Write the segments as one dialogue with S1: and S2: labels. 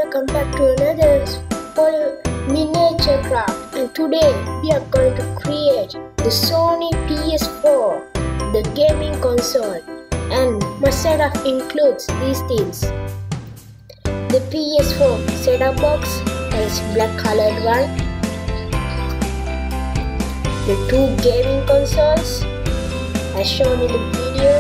S1: welcome back to another miniature craft, and today we are going to create the Sony PS4, the gaming console, and my setup includes these things: the PS4 setup box, that is black colored one, the two gaming consoles as shown in the video,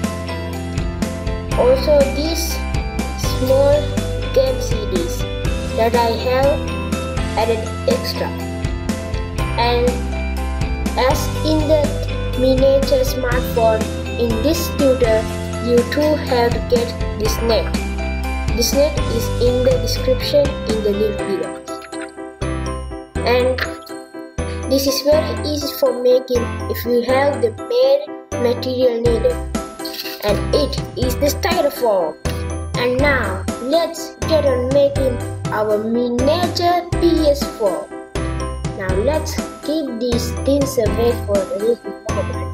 S1: also these small game CDs that I have added extra, and as in the miniature smartphone, in this tutor you too have to get this net. This net is in the description in the link below, and this is very easy for making if you have the main material needed, and it is the styrofoam. And now let's get on making our miniature PS4. Now let's keep these things away for a little moment.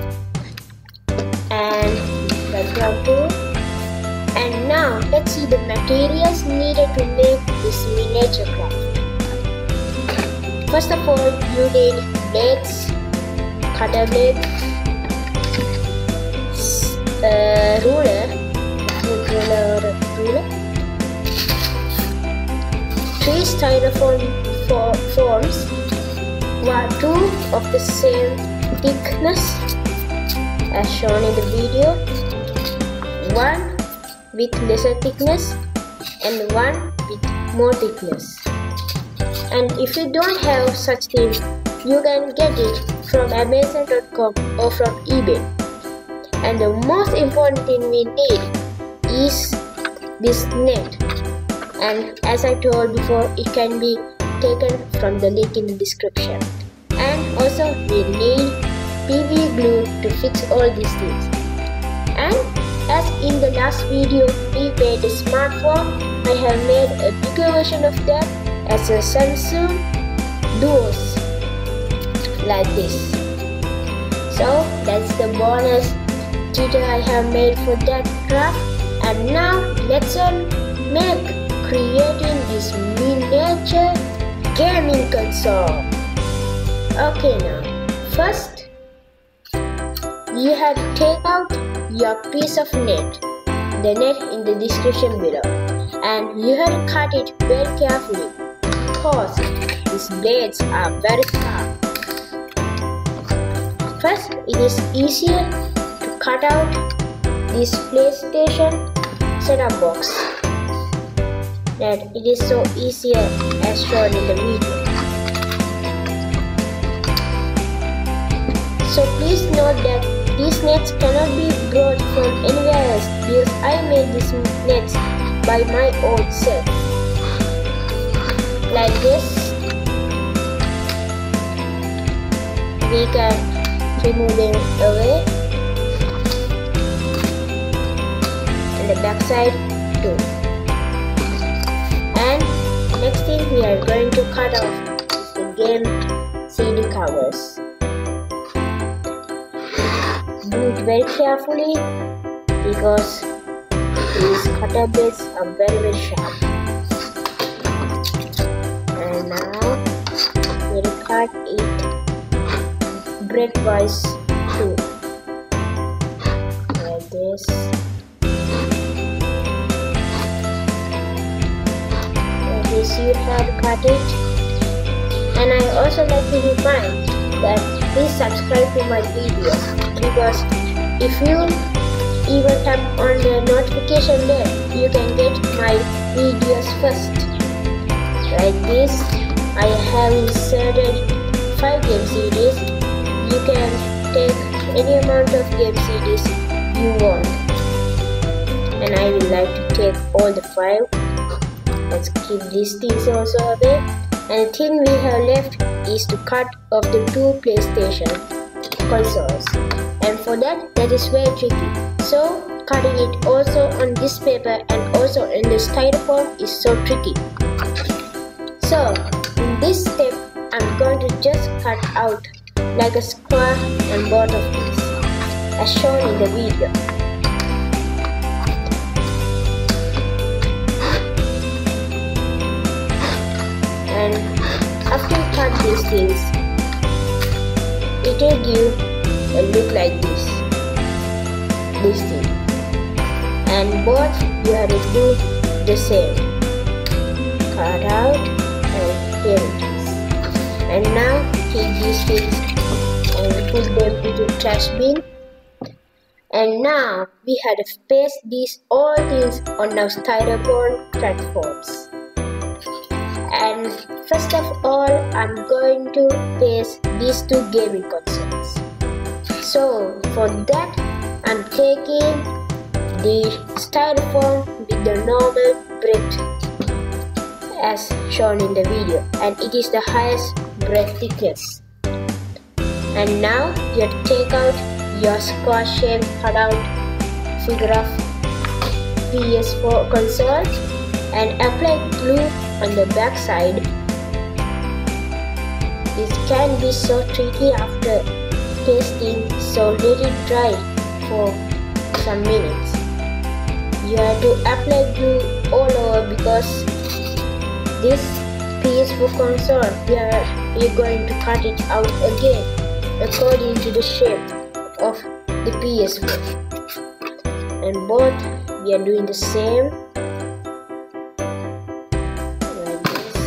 S1: And background tool. And now let's see the materials needed to make this miniature craft. First of all, you need blades, cutter blade, ruler, 3 styrofoam forms, 2 of the same thickness as shown in the video, 1 with lesser thickness and 1 with more thickness. And if you don't have such things, you can get it from Amazon.com or from eBay. And the most important thing we need is this net, and as I told before, it can be taken from the link in the description. And also we need PV glue to fix all these things. And as in the last video we made a smartphone, I have made a bigger version of that as a Samsung Duos like this. So that's the bonus tutor I have made for that craft. And now let's make creating this miniature gaming console. Okay, now first you have to take out your piece of net, the net in the description below, and you have to cut it very carefully because these blades are very sharp. First, it is easier to cut out this PlayStation setup box, that it is so easier as shown in the video. So please note that these nets cannot be brought from anywhere else because I made these nets by my own self. Like this, we can remove them away, and the back side too. And next thing we are going to cut off is the game CD covers. Do it very carefully because these cutter blades are very sharp. And now we will cut it breadwise too, like this. Like this you have to cut it. And I also like to remind that please subscribe to my videos, because if you even tap on the notification bell, you can get my videos first. Like this, I have inserted 5 game CDs. You can take any amount of game CDs you want, and I would like to take all the 5. Let's keep these things also away. And the thing we have left is to cut off the 2 PlayStation consoles, and for that is very tricky. So cutting it also on this paper and also in the styrofoam is so tricky. So in this step I'm going to just cut out like a square on both of these as shown in the video. these things, it will give a look like this thing, and both you have to do the same. Cut out, and here it is. And now take these things and put them into trash bin. And now we have to paste these all things on our styrofoam platforms. And first of all, I'm going to paste these two gaming consoles. So for that, I'm taking the styrofoam with the normal brick as shown in the video, and it is the highest brick thickness. And now you have to take out your square shape cutout figure of PS4 console and apply glue on the back side. This can be so tricky after pasting, so let it dry for some minutes. You have to apply glue all over because this PS4 console, you're going to cut it out again according to the shape of the PS4. And both we are doing the same like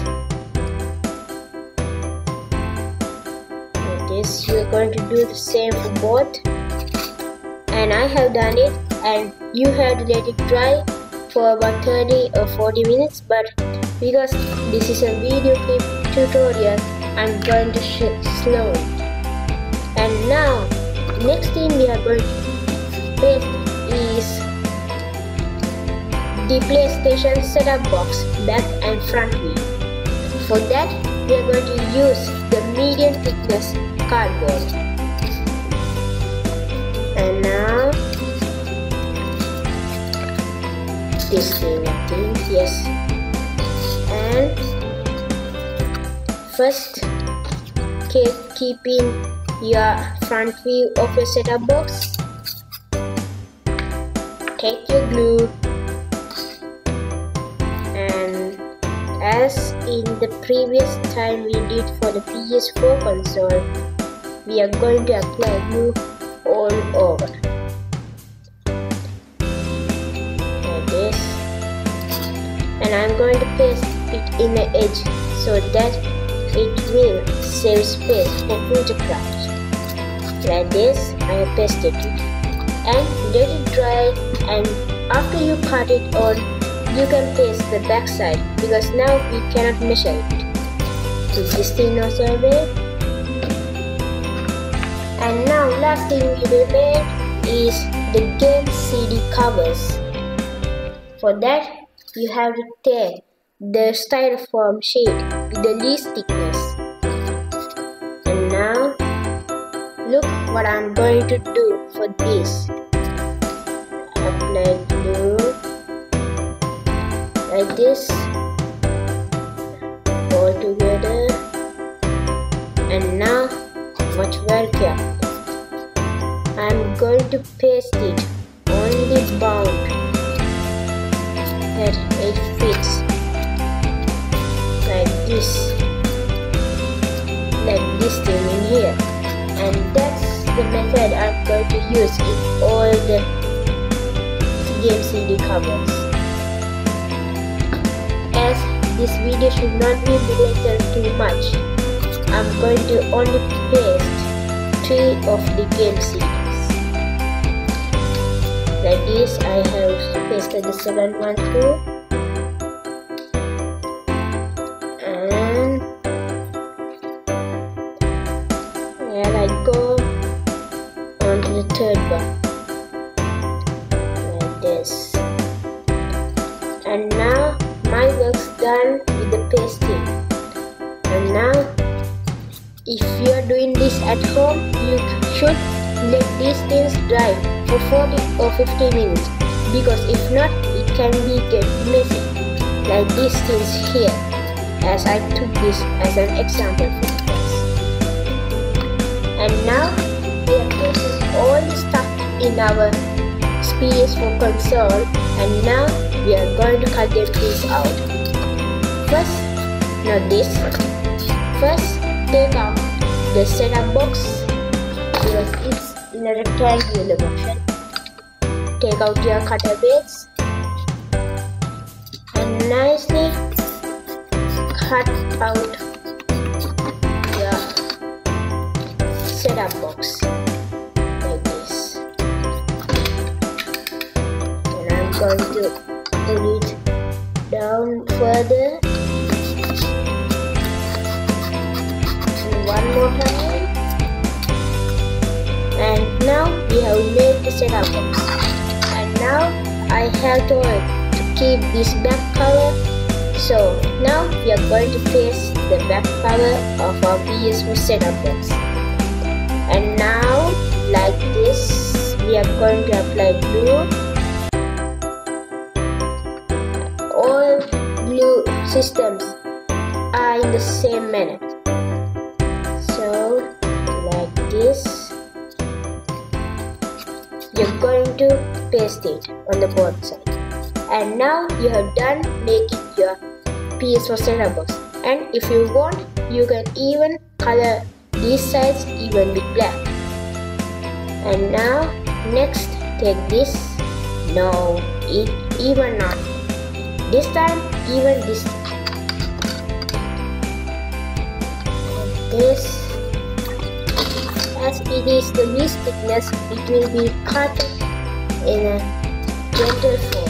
S1: this. You're going to do the same for both, and I have done it, and you have to let it dry for about 30 or 40 minutes, but because this is a video clip tutorial, I'm going to slow it. And now next thing we are going to paste is the PlayStation setup box back and front view. For that, we are going to use the medium thickness cardboard. And now this thing, I think, yes. And first, keeping your front view of your setup box, take your glue, and as in the previous time we did for the PS4 console, we are going to apply glue all over like this, and I'm going to paste it in the edge so that it will save space for future craft. Like this, I have pasted it, and let it dry, and after you cut it on, you can paste the back side because now we cannot measure it. Put this thing also away. And now last thing we will make is the game CD covers. For that, you have to take the styrofoam sheet with the least thickness. And now look what I'm going to do for this. Apply glue like this all together, and now watch very carefully. I'm going to paste it on the bound that it fits like this thing in here, and that's the method I'm going to use in all the game CD covers. As this video should not be lengthened too much, I'm going to only paste 3 of the game CDs. Like this, I have pasted the second one through, and here I go on to the third one like this. And now my work's done with the pasting. And now if you are doing this at home, you should let these things dry for 40 or 50 minutes, because if not, it can get messy like these things here, as I took this as an example for you guys. And now we are placing all the stuff in our PS4 console, and now we are going to cut them things out. First, take out the setup box because it's in a rectangular motion. Take out your cutter bits and nicely cut out your setup box like this. And I'm going to put it down further. One more time, and now we have made the setup box. And now I have to keep this back cover. So now we are going to paste the back cover of our PS4 setup box. And now, like this, we are going to apply glue. All glue systems are in the same manner. So, like this, you're going to paste it on the both sides. And now you have done making your PS4 setup box. And if you want, you can even color these sides even with black. And now, next, take this. No, even not. This time, even this. And this. As it is the least thickness, it will be cut in a gentle form.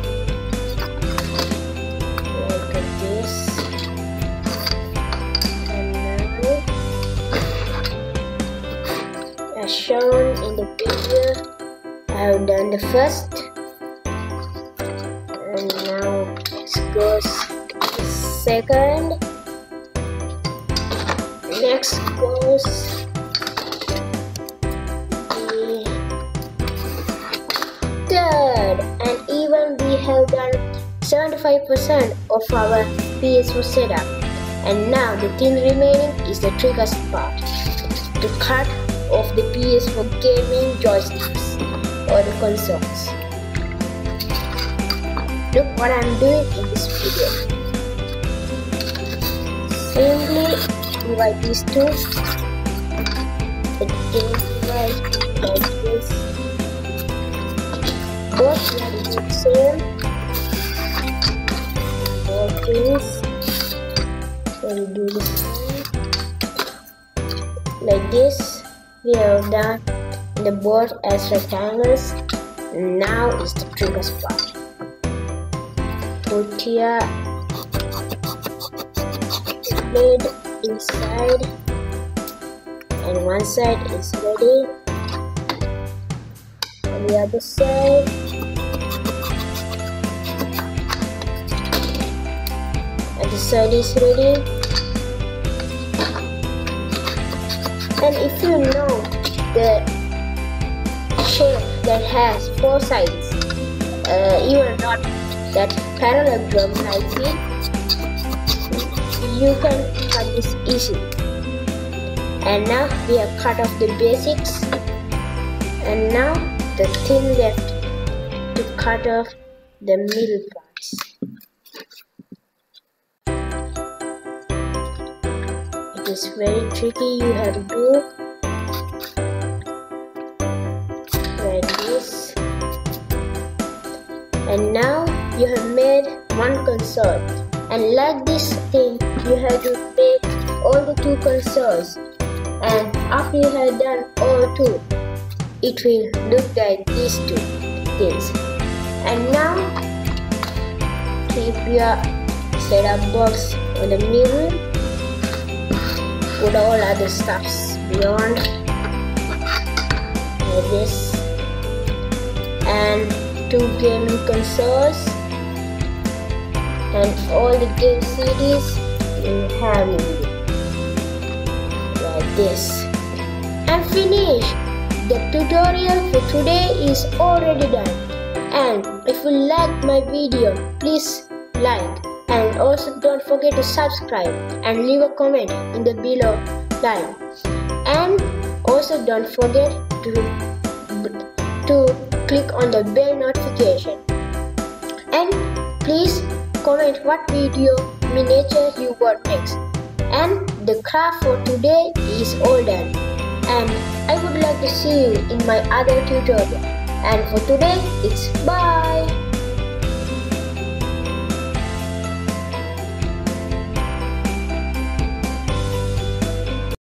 S1: Look at this. And now, as shown in the video, I have done the first. And now next goes the second. Next goes third, and even we have done 75% of our PS4 setup. And now the thing remaining is the trickiest part, to cut off the PS4 gaming joysticks or the consoles. Look what I'm doing in this video. Simply divide these two. Divide like this. Both we are doing the same. Both things. So we do the same. Like this, we have done the both as rectangles. Now is the trickiest part. Put here the blade inside, and one side is ready. On the other side, and the side is ready. And if you know the shape that has 4 sides, even not that parallelogram like it, you can cut this easily. And now we have cut off the basics, and now the thing left to cut off the middle parts. It is very tricky, you have to do like this. And now you have made one console, and like this thing you have to make all the 2 consoles, and after you have done all 2, it will look like these 2 things. And now keep your setup box on the middle, put all other stuffs beyond like this, and 2 gaming consoles, and all the game CDs you have in it, like this. And finish! The tutorial for today is already done. And if you liked my video, please like, and also don't forget to subscribe and leave a comment in the below line. And also don't forget to click on the bell notification. And please comment what video miniature you want next. And the craft for today is all done, and I would like to see you in my other tutorial. And for today, it's bye.